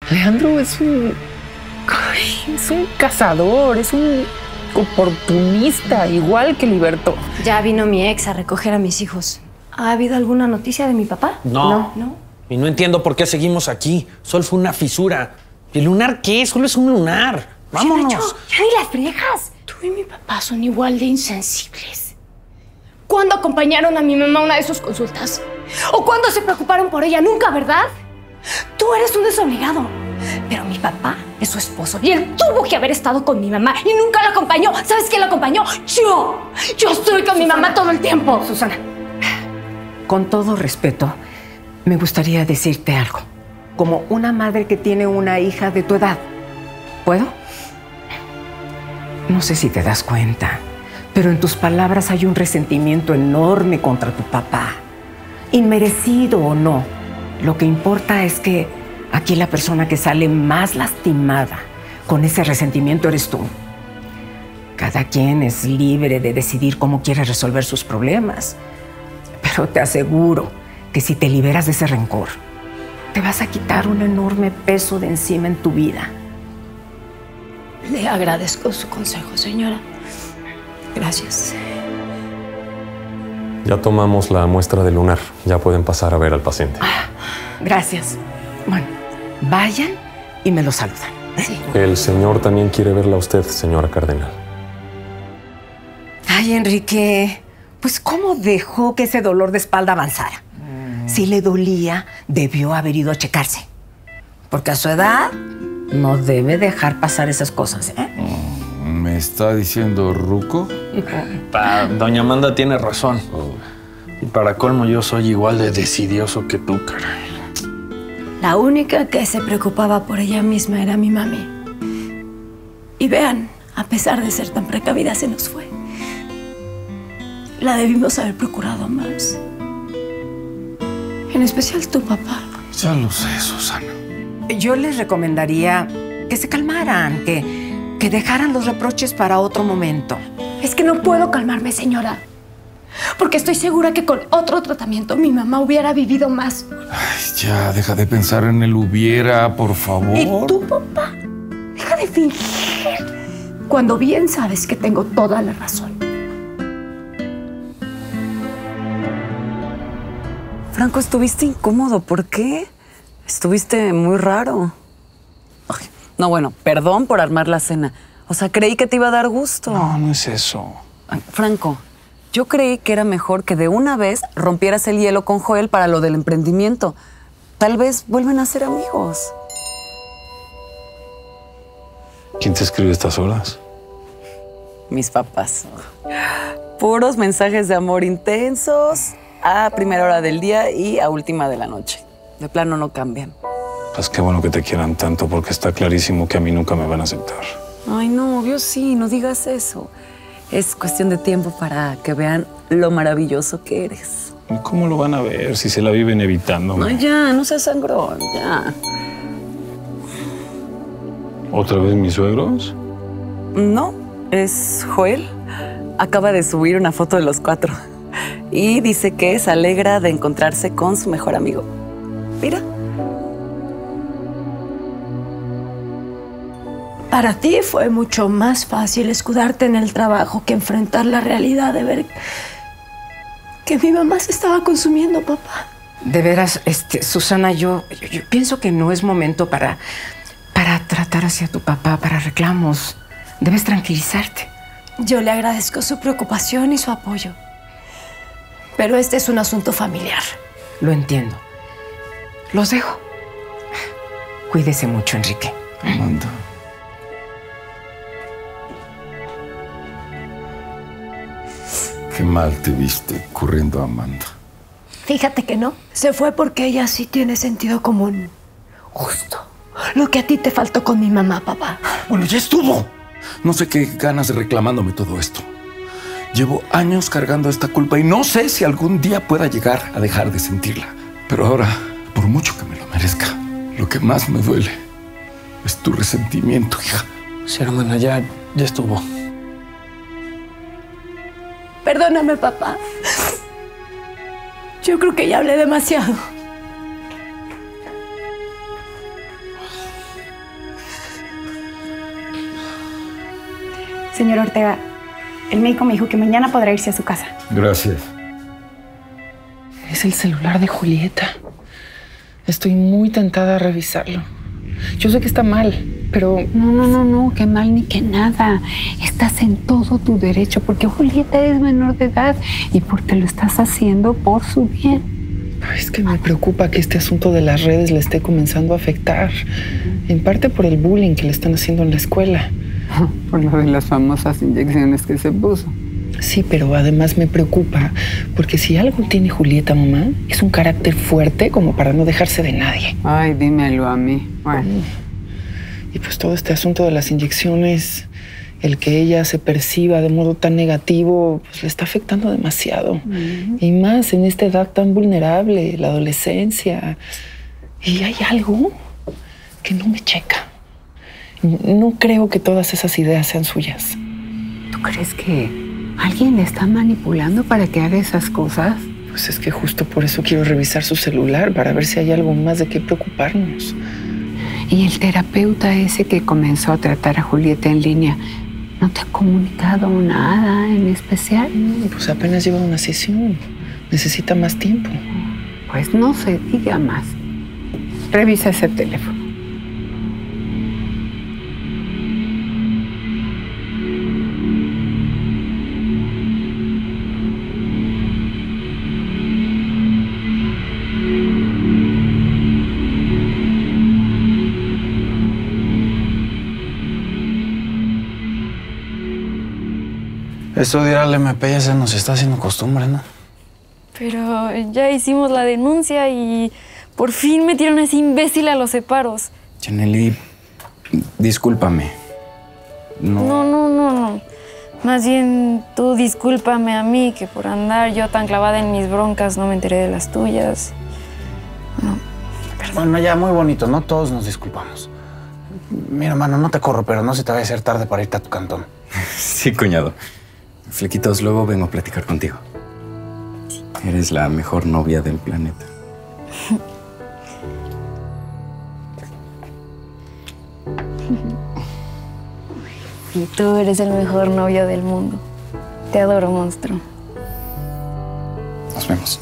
Leandro es un cazador, es un oportunista, igual que Liberto. Ya vino mi ex a recoger a mis hijos. ¿Ha habido alguna noticia de mi papá? No. Y no entiendo por qué seguimos aquí. Solo fue una fisura. ¿Y el lunar qué? Solo es un lunar. ¡Vámonos! Nacho, ya ni las friegas. Tú y mi papá son igual de insensibles. ¿Cuándo acompañaron a mi mamá a una de sus consultas? ¿O cuándo se preocuparon por ella? Nunca, ¿verdad? Tú eres un desobligado. Pero mi papá es su esposo y él tuvo que haber estado con mi mamá y nunca la acompañó. ¿Sabes quién la acompañó? ¡Yo! Yo estoy con mi mamá todo el tiempo. Susana, con todo respeto, me gustaría decirte algo. Como una madre que tiene una hija de tu edad. ¿Puedo? No sé si te das cuenta, pero en tus palabras hay un resentimiento enorme contra tu papá. Inmerecido o no, lo que importa es que aquí la persona que sale más lastimada con ese resentimiento eres tú. Cada quien es libre de decidir cómo quiere resolver sus problemas. Pero te aseguro que si te liberas de ese rencor, te vas a quitar un enorme peso de encima en tu vida. Le agradezco su consejo, señora. Gracias. Ya tomamos la muestra del lunar. Ya pueden pasar a ver al paciente. Gracias. Bueno, vayan y me lo saludan. Sí. El señor también quiere verla a usted, señora Cardenal. Ay, Enrique, pues ¿cómo dejó que ese dolor de espalda avanzara? Si le dolía, debió haber ido a checarse. Porque a su edad no debe dejar pasar esas cosas, ¿eh? ¿Me está diciendo ruco? Doña Amanda tiene razón. Y para colmo, yo soy igual de decidioso que tú, caray. La única que se preocupaba por ella misma era mi mami. Y vean, a pesar de ser tan precavida, se nos fue. La debimos haber procurado más. En especial tu papá. Ya lo sé, Susana. Yo les recomendaría que se calmaran, que dejaran los reproches para otro momento. Es que no puedo calmarme, señora. Porque estoy segura que con otro tratamiento mi mamá hubiera vivido más. Ay, ya, deja de pensar en el hubiera, por favor. ¿Y tú, papá? Deja de fingir. Cuando bien sabes que tengo toda la razón. Franco, estuviste incómodo. ¿Por qué? Estuviste muy raro. Ay, no, bueno, perdón por armar la cena. O sea, creí que te iba a dar gusto. No, no es eso. Ay, Franco, yo creí que era mejor que de una vez rompieras el hielo con Joel para lo del emprendimiento. Tal vez vuelven a ser amigos. ¿Quién te escribe a estas horas? Mis papás. Puros mensajes de amor intensos a primera hora del día y a última de la noche. De plano no cambian. Pues qué bueno que te quieran tanto, porque está clarísimo que a mí nunca me van a aceptar. Ay, no, obvio sí, no digas eso. Es cuestión de tiempo para que vean lo maravilloso que eres. ¿Y cómo lo van a ver si se la viven evitándome? No, ya, no seas sangrón, ya. ¿Otra vez mis suegros? No, es Joel. Acaba de subir una foto de los 4. Y dice que se alegra de encontrarse con su mejor amigo. Mira. Para ti fue mucho más fácil escudarte en el trabajo que enfrentar la realidad de ver que mi mamá se estaba consumiendo, papá. De veras, Susana, yo pienso que no es momento para tratar hacia tu papá, para reclamos. Debes tranquilizarte. Yo le agradezco su preocupación y su apoyo. Pero este es un asunto familiar. Lo entiendo. Los dejo. Cuídese mucho, Enrique. Amanda. Qué mal te viste corriendo a Amanda. Fíjate que no. Se fue porque ella sí tiene sentido común. Justo lo que a ti te faltó con mi mamá, papá. Bueno, ya estuvo. No sé qué ganas reclamándome todo esto. Llevo años cargando esta culpa y no sé si algún día pueda llegar a dejar de sentirla. Pero ahora, por mucho que me lo merezca, lo que más me duele es tu resentimiento, hija. Sí, hermana, ya estuvo. Perdóname, papá. Yo creo que ya hablé demasiado. Señor Ortega, el médico me dijo que mañana podrá irse a su casa. Gracias. Es el celular de Julieta. Estoy muy tentada a revisarlo. Yo sé que está mal, pero... No, qué mal ni qué nada. Estás en todo tu derecho porque Julieta es menor de edad y porque lo estás haciendo por su bien. Es que me preocupa que este asunto de las redes le esté comenzando a afectar. En parte por el bullying que le están haciendo en la escuela. Por lo de las famosas inyecciones que se puso. Sí, pero además me preocupa porque si algo tiene Julieta, mamá, es un carácter fuerte como para no dejarse de nadie. Ay, dímelo a mí. Bueno. Y pues todo este asunto de las inyecciones, el que ella se perciba de modo tan negativo, pues le está afectando demasiado. Y más en esta edad tan vulnerable, la adolescencia. Y hay algo que no me checa. No creo que todas esas ideas sean suyas. ¿Tú crees que alguien le está manipulando para que haga esas cosas? Pues es que justo por eso quiero revisar su celular, para ver si hay algo más de qué preocuparnos. Y el terapeuta ese que comenzó a tratar a Julieta en línea, ¿no te ha comunicado nada en especial? Pues apenas lleva una sesión. Necesita más tiempo. Pues no se diga más. Revisa ese teléfono. Esto de ir al MP ya se nos está haciendo costumbre, ¿no? Pero ya hicimos la denuncia y por fin metieron a ese imbécil a los separos. Chaneli, discúlpame. No. Más bien tú discúlpame a mí, que por andar yo tan clavada en mis broncas no me enteré de las tuyas. No, perdón. Bueno, ya muy bonito, ¿no? Todos nos disculpamos. Mira, mano, no te corro, pero no se te vaya a hacer tarde para irte a tu cantón. Sí, cuñado. Flequitos, luego vengo a platicar contigo. Sí. Eres la mejor novia del planeta. Y tú eres el mejor novio del mundo. Te adoro, monstruo. Nos vemos.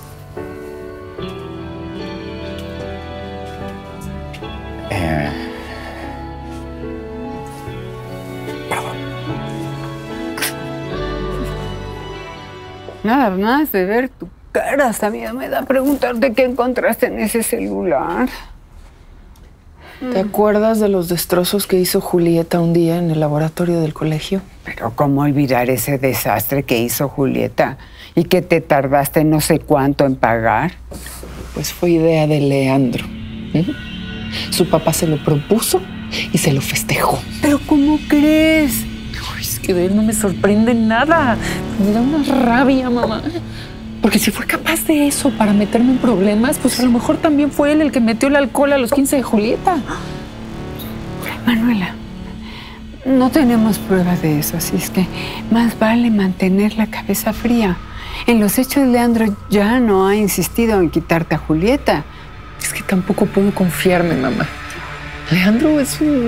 Nada más de ver tu cara, hasta miedo me da preguntarte qué encontraste en ese celular. ¿Te acuerdas de los destrozos que hizo Julieta un día en el laboratorio del colegio? Pero ¿cómo olvidar ese desastre que hizo Julieta? ¿Y que te tardaste no sé cuánto en pagar? Pues fue idea de Leandro. Su papá se lo propuso y se lo festejó. ¿Pero cómo crees? Ay, es que de él no me sorprende nada. Me da una rabia, mamá. Porque si fue capaz de eso para meterme en problemas, pues a lo mejor también fue él el que metió el alcohol a los 15 de Julieta. Manuela, no tenemos prueba de eso, así es que más vale mantener la cabeza fría. En los hechos, Leandro ya no ha insistido en quitarte a Julieta. Es que tampoco puedo confiarme, mamá. Leandro es un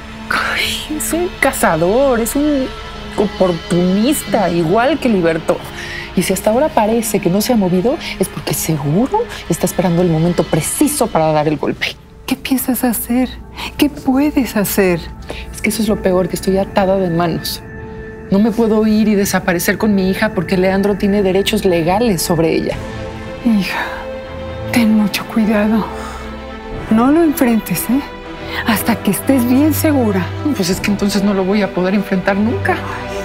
cazador, es un oportunista, igual que Liberto. Y si hasta ahora parece que no se ha movido, es porque seguro está esperando el momento preciso para dar el golpe. ¿Qué piensas hacer? ¿Qué puedes hacer? Es que eso es lo peor, que estoy atada de manos. No me puedo ir y desaparecer con mi hija porque Leandro tiene derechos legales sobre ella. Hija, ten mucho cuidado. No lo enfrentes, hasta que estés bien segura. Pues es que entonces no lo voy a poder enfrentar nunca. Ay.